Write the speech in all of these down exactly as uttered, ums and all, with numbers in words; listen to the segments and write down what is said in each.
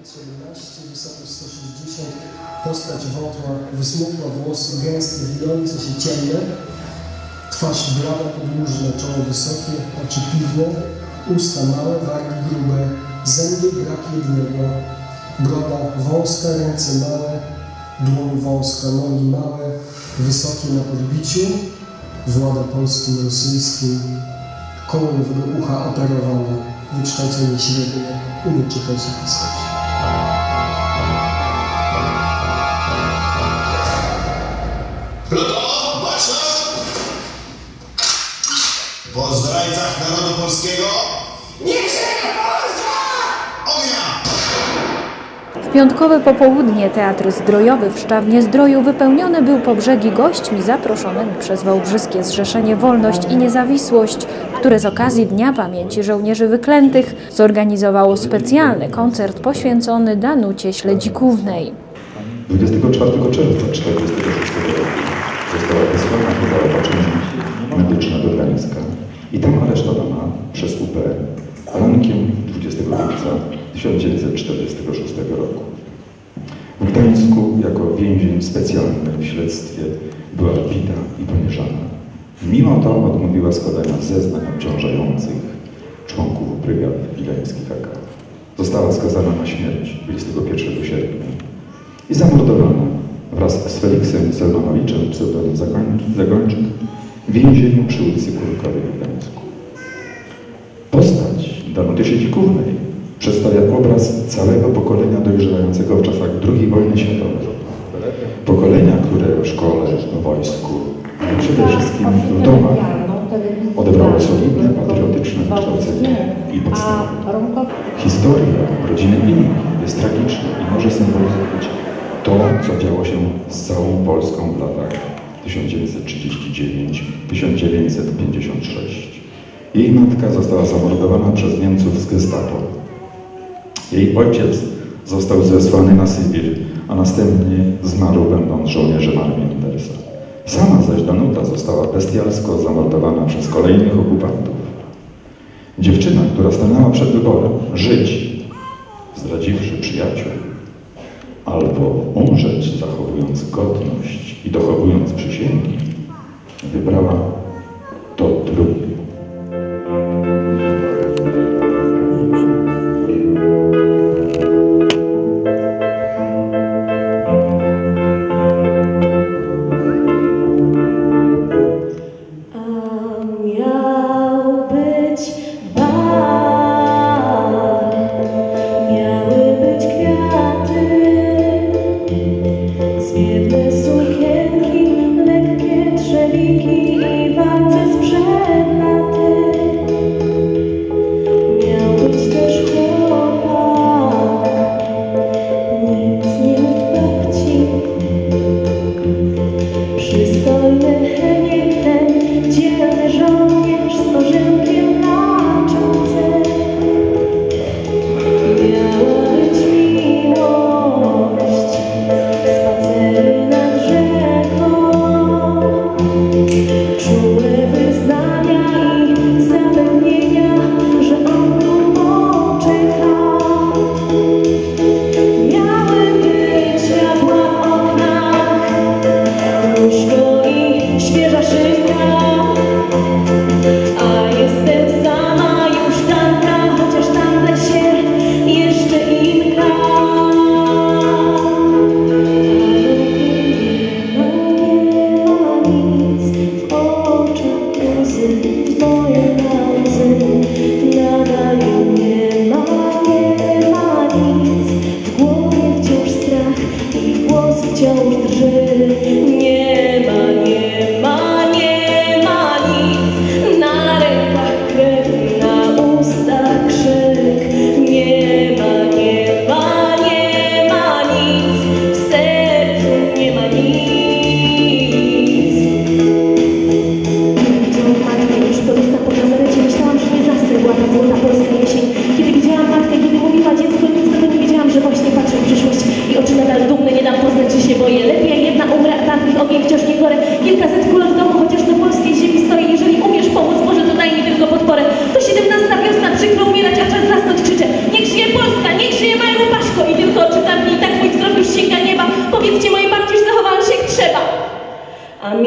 lat siedemnaście, wysokość sto sześćdziesiąt, postać wątła, wysmukła, włosy gęskie, wijące się ciemne, twarz blada, podłużna, czoło wysokie, oczy piwne, usta małe, wargi grube, zęby brak jednego, broda wąska, ręce małe, dłoń wąska, nogi małe, wysokie na podbiciu, włada polskim, rosyjskim, koło lewego ucha operowane, wykształcenie średnie, umie czytać i pisać. Pluto, baczność! Po zdrajcach narodu polskiego niech żyje Polska! Ognia! W piątkowe popołudnie Teatr Zdrojowy w Szczawnie-Zdroju wypełniony był po brzegi gośćmi zaproszonymi przez Wałbrzyskie Zrzeszenie Wolność i Niezawisłość, które z okazji Dnia Pamięci Żołnierzy Wyklętych zorganizowało specjalny koncert poświęcony Danucie Śledzikównej. dwudziestego czwartego czerwca tysiąc dziewięćset czterdziestego szóstego roku została wysłana do zaopatrzenia medyczna do Gdańska i tam aresztowana przez U P rankiem dwudziestego lipca tysiąc dziewięćset czterdziestego szóstego roku. W Gdańsku jako więzień specjalny w śledztwie była bita i poniżana. Mimo to odmówiła składania zeznań obciążających członków brygad wileńskich A K. Została skazana na śmierć dwudziestego pierwszego sierpnia i zamordowana wraz z Feliksem Selmanowiczem, pseudonim Zagończyk, w więzieniu przy ulicy Kurkowej w Gdańsku. Postać Danuty Śledzikównej przedstawia obraz całego pokolenia dojrzewającego w czasach drugiej wojny światowej. Pokolenia, które w szkole, w wojsku, ale przede wszystkim w domach odebrało solidne, patriotyczne wykształcenie i podstawy. Historia rodziny innych jest tragiczna i może symbolizować to, co działo się z całą Polską w latach tysiąc dziewięćset trzydziesty dziewiąty do tysiąc dziewięćset pięćdziesiątego szóstego. Jej matka została zamordowana przez Niemców z Gestapo. Jej ojciec został zesłany na Sybir, a następnie zmarł będąc żołnierzem armii Andersa. Sama zaś Danuta została bestialsko zamordowana przez kolejnych okupantów. Dziewczyna, która stanęła przed wyborem żyć, zdradziwszy przyjaciół, albo umrzeć, zachowując godność i dochowując przysięgi, wybrała to drugie. Kilkaset kul w domu, chociaż na polskiej ziemi stoi. Jeżeli umiesz pomóc, Boże, to daj mi tylko podporę. To siedemnasta wiosna, przykro umierać, a czas zasnąć, krzyczę. Niech żyje Polska, niech żyje Maja Łupaszko i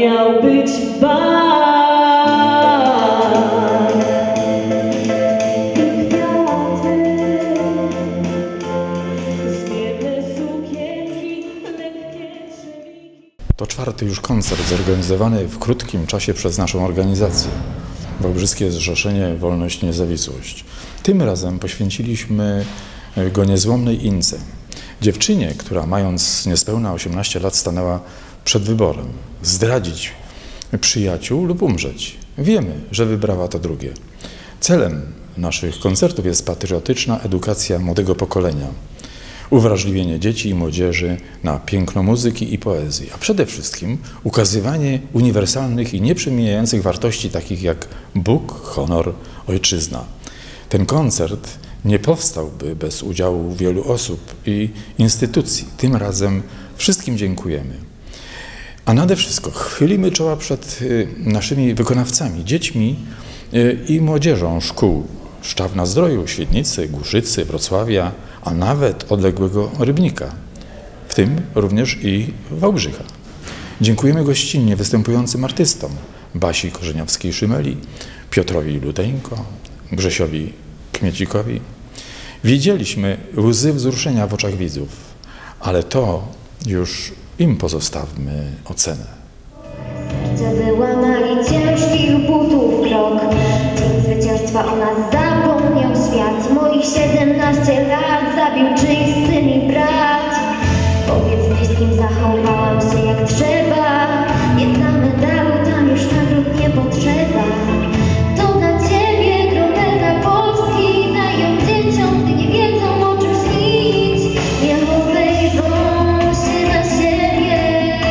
miał być bal. To czwarty już koncert zorganizowany w krótkim czasie przez naszą organizację. Wałbrzyskie Zrzeszenie Wolność i Niezawisłość. Tym razem poświęciliśmy go niezłomnej Ince. Dziewczynie, która mając niespełna osiemnaście lat stanęła przed wyborem. Zdradzić przyjaciół lub umrzeć. Wiemy, że wybrała to drugie. Celem naszych koncertów jest patriotyczna edukacja młodego pokolenia. Uwrażliwienie dzieci i młodzieży na piękno muzyki i poezji, a przede wszystkim ukazywanie uniwersalnych i nieprzemijających wartości takich jak Bóg, honor, ojczyzna. Ten koncert nie powstałby bez udziału wielu osób i instytucji. Tym razem wszystkim dziękujemy. A nade wszystko chylimy czoła przed naszymi wykonawcami, dziećmi i młodzieżą szkół Szczawna-Zdroju, Świdnicy, Głuszycy, Wrocławia, a nawet odległego Rybnika, w tym również i Wałbrzycha. Dziękujemy gościnnie występującym artystom Basi Korzeniowskiej-Szymeli, Piotrowi Luteńko, Grzesiowi Kmiecikowi. Widzieliśmy łzy wzruszenia w oczach widzów, ale to już im pozostawmy ocenę. Wyłamali ciężkich butów krok. Dzień zwycięstwa o nas zapomniał świat. Moich siedemnaście lat zabił czyjś syn i brat. Powiedz bliskim, zachowałam się jak trzeba. Jedna medalu, tam już nagród nie potrzeba. To dla ciebie królewna Polski. Dają dzieciom, gdy nie wiedzą o czym śnić. Niech obejrzą się na siebie.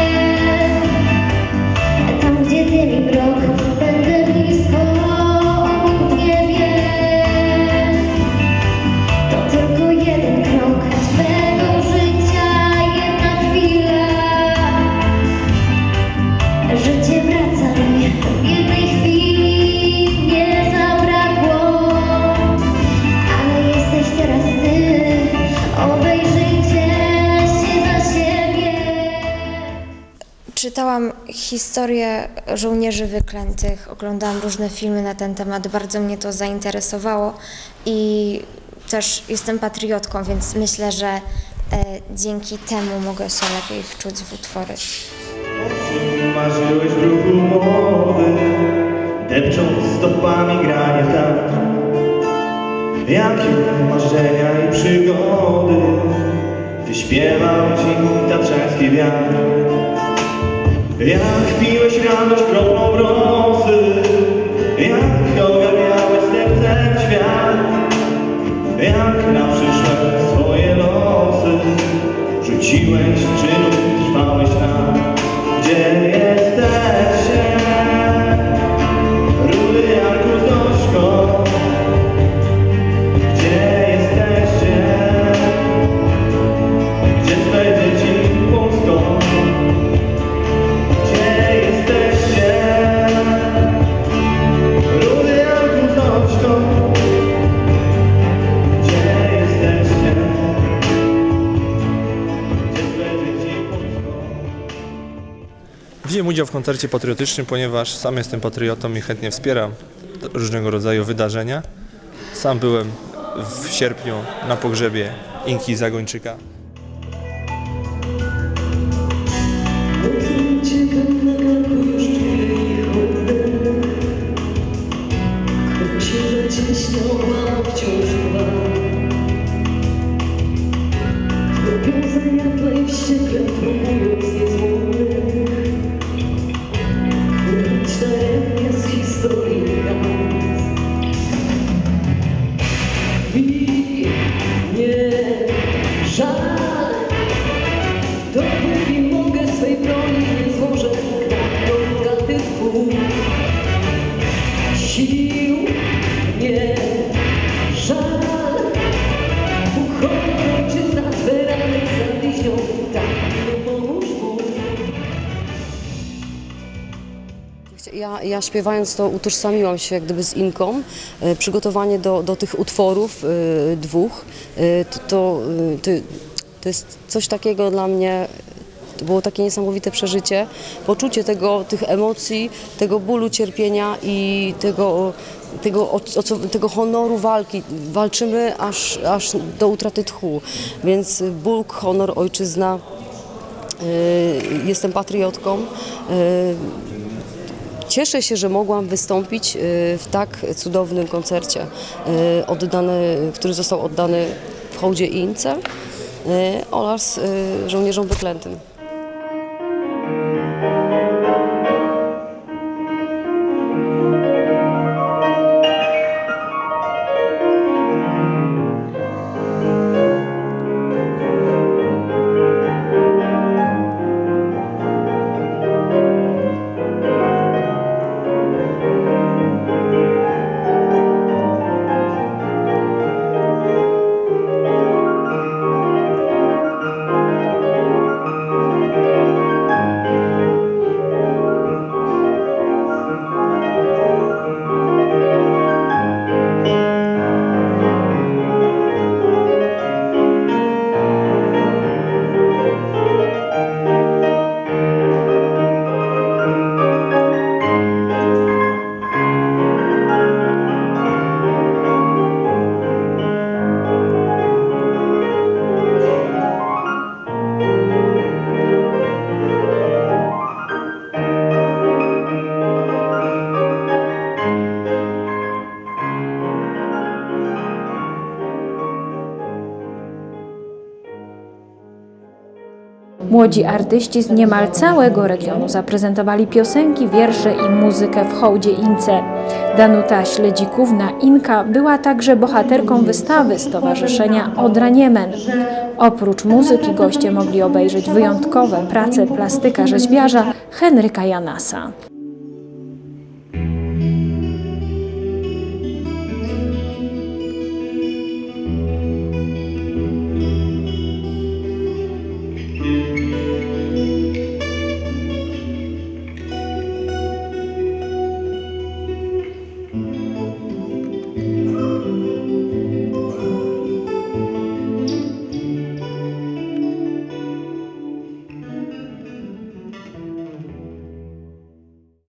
Tam, gdzie dymi mrok, będę blisko, nikt nie wie. To tylko jeden krok twego życia, jedna chwila. Życie wraca mi w jednej chwili, nie zabrakło. Ale jesteś teraz ty, obejrzyjcie się za siebie. Czytałam historię żołnierzy wyklętych, oglądałam różne filmy na ten temat, bardzo mnie to zainteresowało i też jestem patriotką, więc myślę, że e, dzięki temu mogę się lepiej wczuć w utwory. Marzyłeś w ruchu młody, depcząc stopami granie tak. Jakie marzenia i przygody wyśpiewał ci tatrzański wiatr. Jak piłeś radość kroplą rosy, jak ogarniałeś sercem świat, jak na przyszłe swoje losy rzuciłeś czynów, trwałeś tam, gdzie jesteście, rudy Janku Zośko, gdzie jesteście, gdzie twoje dzieci Polsko. Wziąłem udział w koncercie patriotycznym, ponieważ sam jestem patriotą i chętnie wspieram różnego rodzaju wydarzenia. Sam byłem w sierpniu na pogrzebie Inki Zagończyka. Ja, ja śpiewając to utożsamiłam się jak gdyby z Inką. E, przygotowanie do, do tych utworów e, dwóch, e, to, to, to, to jest coś takiego dla mnie, To było takie niesamowite przeżycie, poczucie tego, tych emocji, tego bólu, cierpienia i tego, tego, o, o co, tego honoru walki. Walczymy aż, aż do utraty tchu, więc ból, honor, ojczyzna. Jestem patriotką. Cieszę się, że mogłam wystąpić w tak cudownym koncercie, oddany, który został oddany w hołdzie INCE oraz żołnierzom wyklętym. Młodzi artyści z niemal całego regionu zaprezentowali piosenki, wiersze i muzykę w hołdzie INCE. Danuta Śledzikówna-Inka była także bohaterką wystawy Stowarzyszenia Odra Niemen. Oprócz muzyki goście mogli obejrzeć wyjątkowe prace plastyka-rzeźbiarza Henryka Janasa.